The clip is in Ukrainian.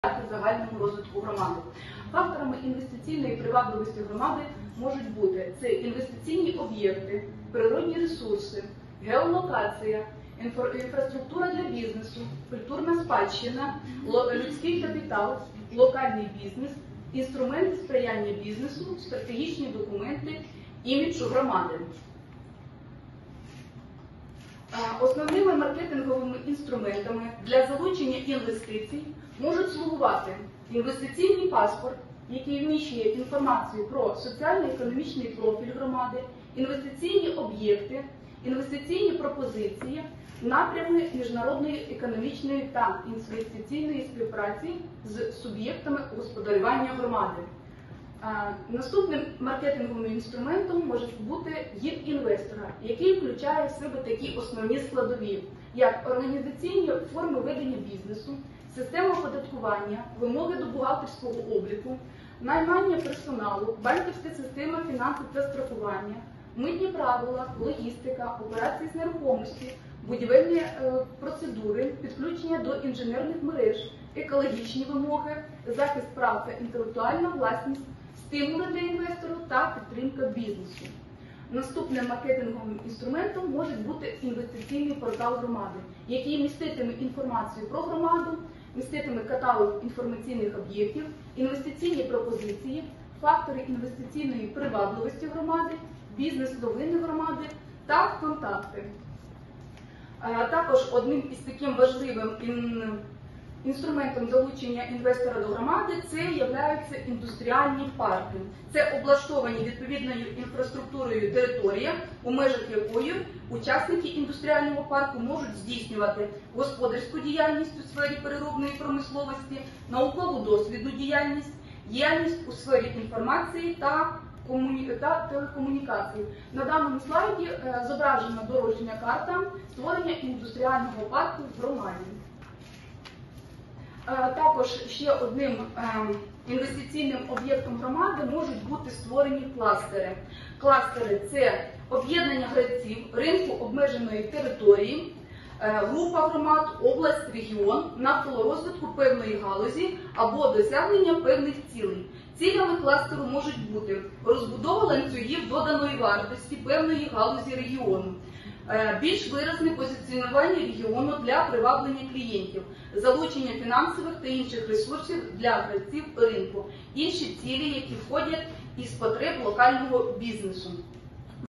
загальному розвитку громади. Факторами інвестиційної привабливості громади можуть бути це інвестиційні об'єкти, природні ресурси, геолокація, інфраструктура для бізнесу, культурна спадщина, людський капітал, локальний бізнес, інструменти сприяння бізнесу, стратегічні документи, іміджу громади. Основними маркетинговими інструментами для залучення інвестицій можуть слугувати інвестиційний паспорт, який вміщує інформацію про соціально-економічний профіль громади, інвестиційні об'єкти, інвестиційні пропозиції, напрями міжнародної економічної та інвестиційної співпраці з суб'єктами господарювання громади. Наступним маркетинговим інструментом може бути гід інвестора, який включає в себе такі основні складові, як організаційні форми ведення бізнесу, система оподаткування, вимоги до бухгалтерського обліку, наймання персоналу, банківська система фінансів та страхування, митні правила, логістика, операції з нерухомості, будівельні процедури, підключення до інженерних мереж, екологічні вимоги, захист прав та інтелектуальна власність, стимули для інвесторів та підтримка бізнесу. Наступним маркетинговим інструментом може бути інвестиційний портал громади, який міститиме інформацію про громаду, міститиме каталог інформаційних об'єктів, інвестиційні пропозиції, фактори інвестиційної привабливості громади, бізнес-новини громади та контакти. Також одним із таким важливим інструментом залучення інвестора до громади це являються індустріальні парки. Це облаштовані відповідною інфраструктурою територія, у межах якої учасники індустріального парку можуть здійснювати господарську діяльність у сфері переробної промисловості, наукову дослідну діяльність, діяльність у сфері інформації та телекомунікацій. На даному слайді зображена дорожня карта створення індустріального парку в громаді. Також ще одним інвестиційним об'єктом громади можуть бути створені кластери. Кластери – це об'єднання гравців ринку обмеженої території, група громад, область, регіон навколо розвитку певної галузі або досягнення певних цілей. Цілями кластеру можуть бути розбудова ланцюгів доданої вартості певної галузі регіону, більш виразне позиціонування регіону для приваблення клієнтів, залучення фінансових та інших ресурсів для гравців ринку, інші цілі, які входять із потреб локального бізнесу.